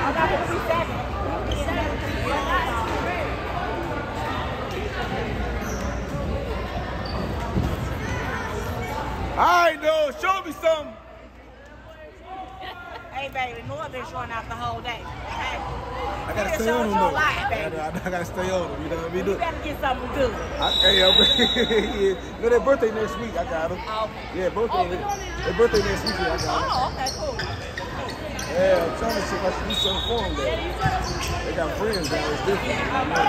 All right, dude, show me something. Hey, baby, Noah been showing out the whole day. Okay? I gotta stay on him, though. Baby. I gotta stay on him, you know what I mean? You better get something good. Hey, yeah. No, their birthday next week, I got him. Oh. Yeah, birthday. Their birthday next week, I got him. Oh, okay, cool. Yeah, I'm trying to see if I should do something for them, though. They got friends down there, it's different.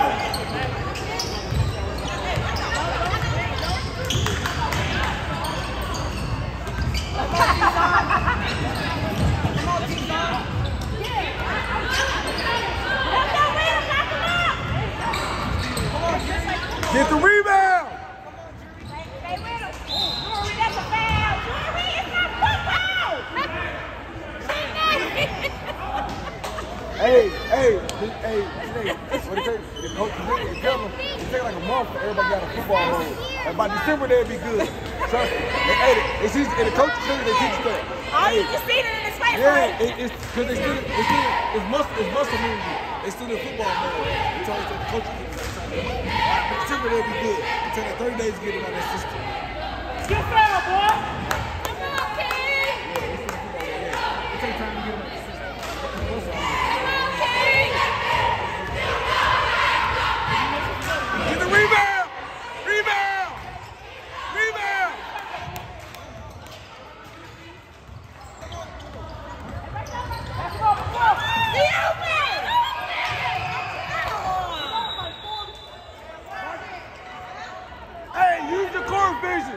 Get the rebound! Hey, wait a minute. That's a foul. Drury, it's not football. Hey, what it take? The coach, it take like a month for everybody got a football home. And by December, they'll be good. Trust me. And the coach they teach that. Oh, you can see it in his face, yeah, right? it's because it's muscle memory. They still in football mode. They told the coach by December, they'll be good. It take like 30 days to get it on that system. Get foul, boy. Come on, King. It takes time to get it on the system. Get the rebound! Rebound! Rebound! Hey, use your core vision!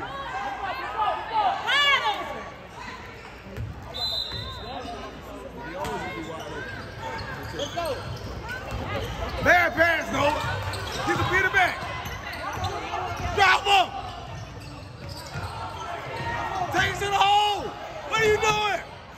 Bad pass, Noah. Get the Peter back. Drop him. Take it to the hole. What are you doing?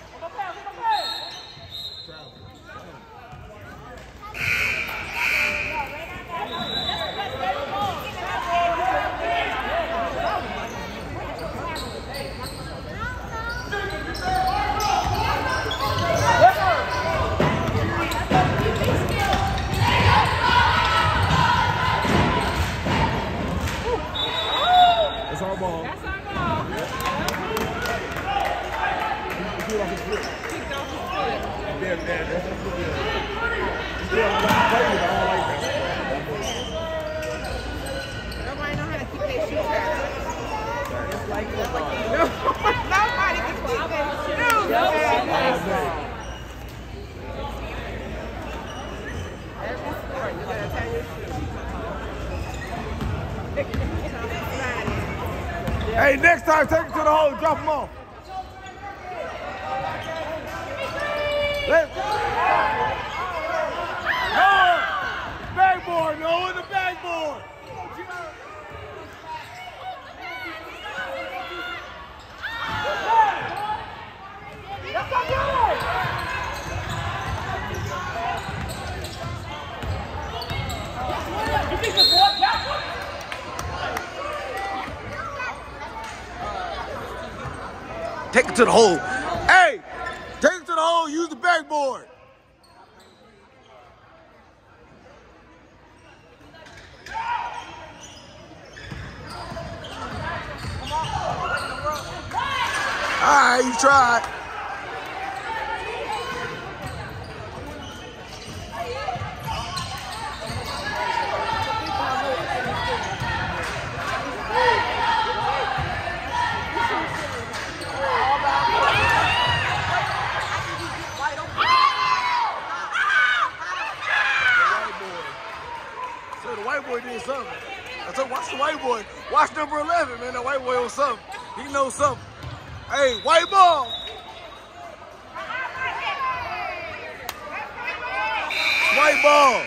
That's our ball. That's our ball. Kicked off his foot. Yeah, man, that's what I'm doing. Nobody know how to keep their shoes out. It's like that. Nobody can keep their shoes out. Every sport, you gotta tie your shoes. Hey, next time, take it to the hole, drop them off. Noah! Backboard, Noah, the backboard! Take it to the hole. Hey, take it to the hole, use the backboard. All right, you tried. The white boy did something. I told watch the white boy. Watch number 11, man. That white boy on something. He knows something. Hey, white ball. White ball.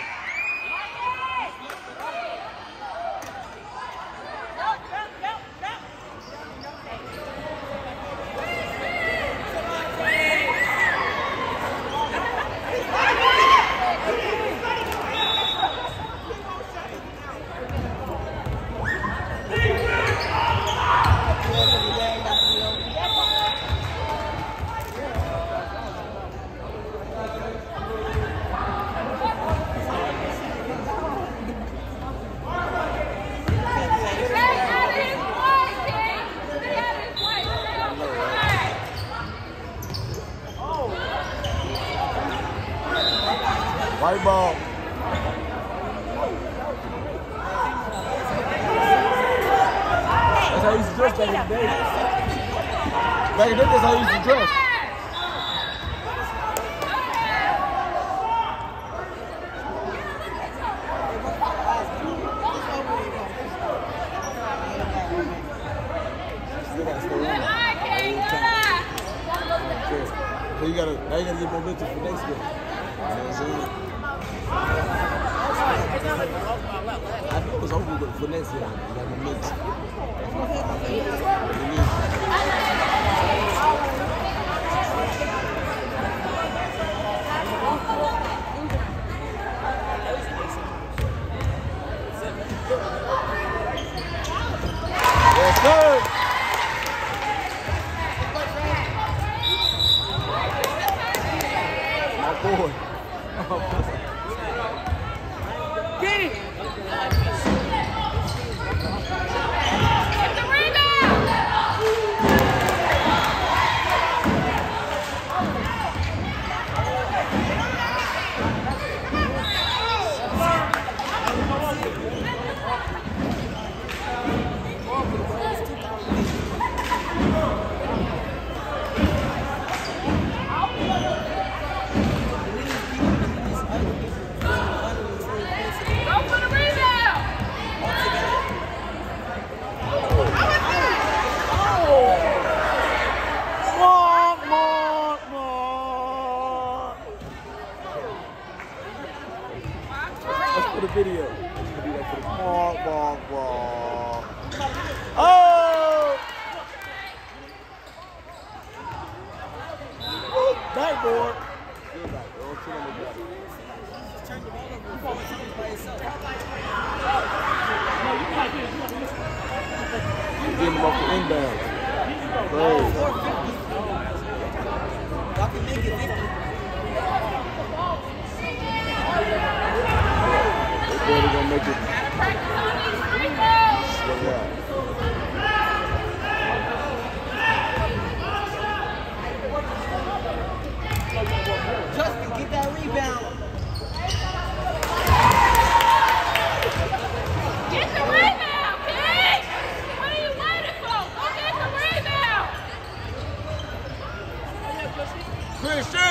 White ball. That's how he used to dress back in the day. Back in the day, that's how he used to dress. So now you gotta get momentum for next game. You know what I'm saying? I know it's over for next game. You got momentum. Yes, sir. Boy. Get it! Get the rebound! For the video. Ball. Oh! Backboard. Good backboard. Getting him off the inbound. Y'all can make it 50. They're gonna make it. Justin, get that rebound. Get the rebound, kid! What are you waiting for? Go get the rebound! Finish it!